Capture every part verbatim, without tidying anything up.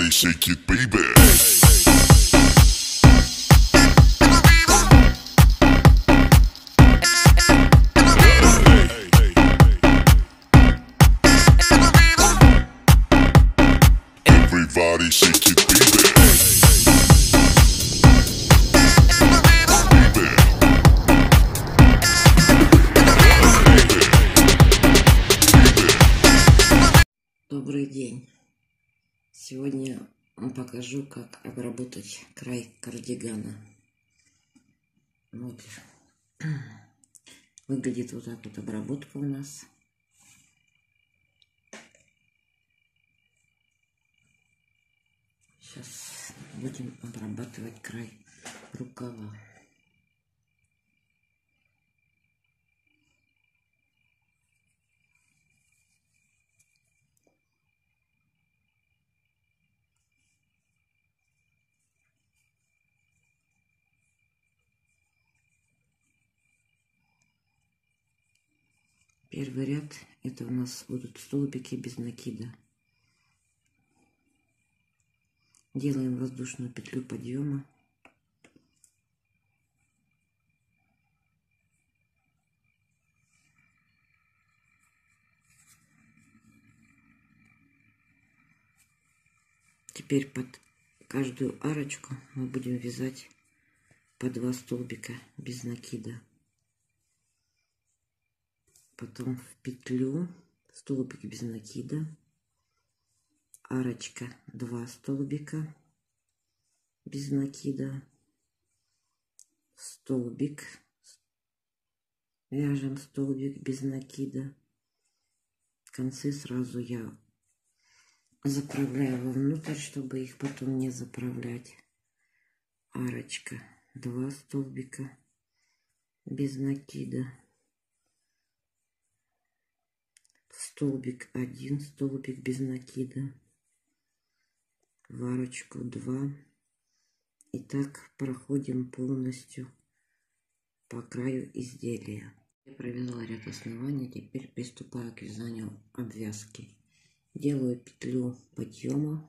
Everybody shake it, baby. Everybody shake it, baby. Добрый день. Сегодня покажу, как обработать край кардигана. Вот. Выглядит вот так вот обработка у нас. Сейчас будем обрабатывать край рукава. Первый ряд — это у нас будут столбики без накида. Делаем воздушную петлю подъема. Теперь под каждую арочку мы будем вязать по два столбика без накида. Потом в петлю столбик без накида, арочка, два столбика без накида, столбик, вяжем столбик без накида. Концы сразу я заправляю вовнутрь, чтобы их потом не заправлять. Арочка, два столбика без накида, столбик, один столбик без накида, в арочку два. И так проходим полностью по краю изделия. Я провязала ряд основания, теперь приступаю к вязанию обвязки. Делаю петлю подъема,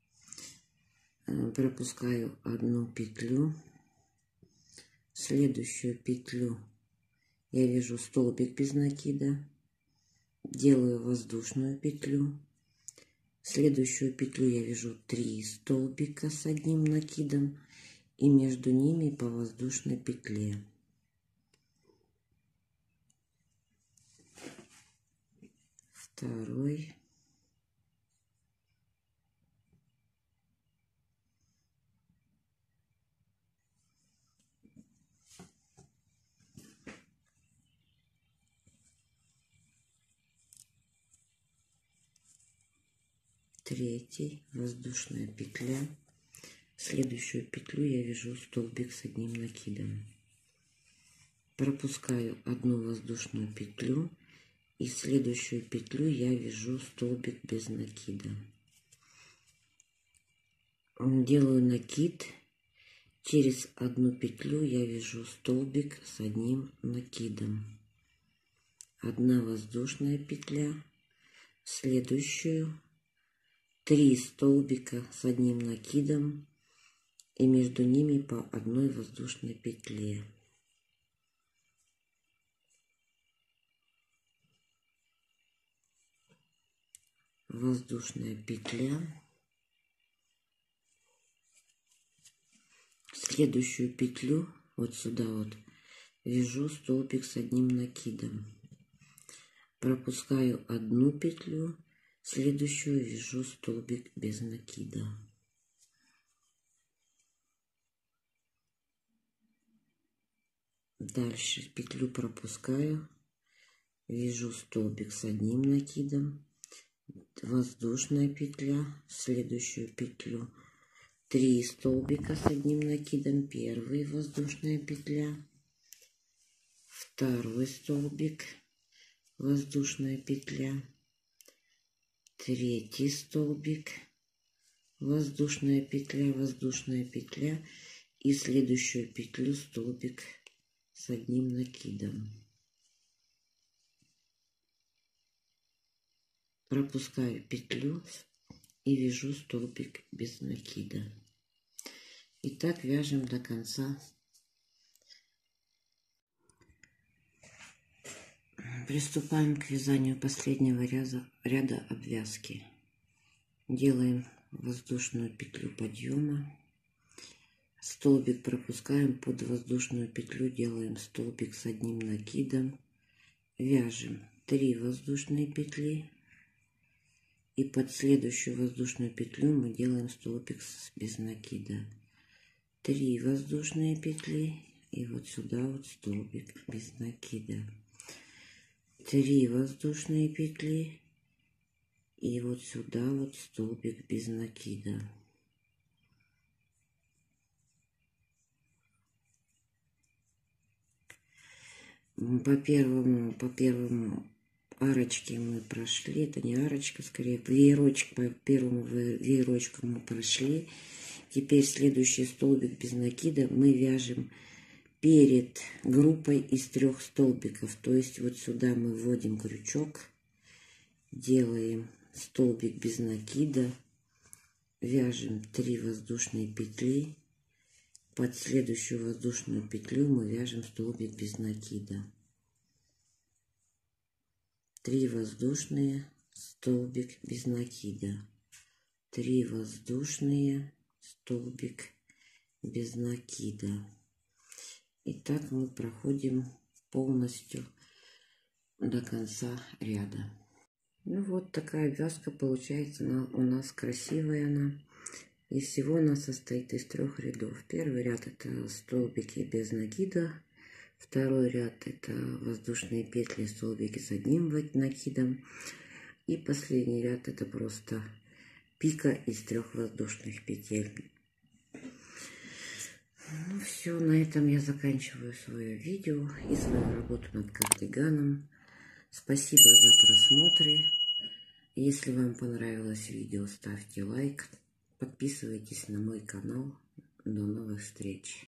пропускаю одну петлю, следующую петлю я вяжу столбик без накида, делаю воздушную петлю, следующую петлю я вяжу три столбика с одним накидом и между ними по воздушной петле. Второй. Третий, воздушная петля. Следующую петлю я вяжу столбик с одним накидом. Пропускаю одну воздушную петлю и следующую петлю я вяжу столбик без накида. Делаю накид. Через одну петлю я вяжу столбик с одним накидом. Одна воздушная петля, следующую три столбика с одним накидом и между ними по одной воздушной петле. Воздушная петля. Следующую петлю вот сюда вот вяжу столбик с одним накидом. Пропускаю одну петлю, следующую вяжу столбик без накида. Дальше петлю пропускаю, вяжу столбик с одним накидом, воздушная петля, следующую петлю три столбика с одним накидом, первый, воздушная петля, второй столбик, воздушная петля, третий столбик, воздушная петля, воздушная петля и следующую петлю столбик с одним накидом. Пропускаю петлю и вяжу столбик без накида. И так вяжем до конца. Приступаем к вязанию последнего ряда, ряда обвязки. Делаем воздушную петлю подъема, столбик пропускаем под воздушную петлю, делаем столбик с одним накидом, вяжем три воздушные петли, и под следующую воздушную петлю мы делаем столбик без накида. три воздушные петли, и вот сюда вот столбик без накида. три воздушные петли, и вот сюда вот столбик без накида. По первому, по первому арочке мы прошли, это не арочка, скорее веерочек, по первому веерочку мы прошли. Теперь следующий столбик без накида мы вяжем перед группой из трех столбиков. То есть вот сюда мы вводим крючок, делаем столбик без накида, вяжем три воздушные петли, под следующую воздушную петлю мы вяжем столбик без накида. три воздушные, столбик без накида, три воздушные, столбик без накида. И так мы проходим полностью до конца ряда. Ну вот такая вязка получается, она у нас красивая она. И всего она состоит из трех рядов. Первый ряд это столбики без накида. Второй ряд это воздушные петли, столбики с одним накидом. И последний ряд это просто пика из трех воздушных петель. Ну все, на этом я заканчиваю свое видео и свою работу над кардиганом. Спасибо за просмотр. Если вам понравилось видео, ставьте лайк. Подписывайтесь на мой канал. До новых встреч.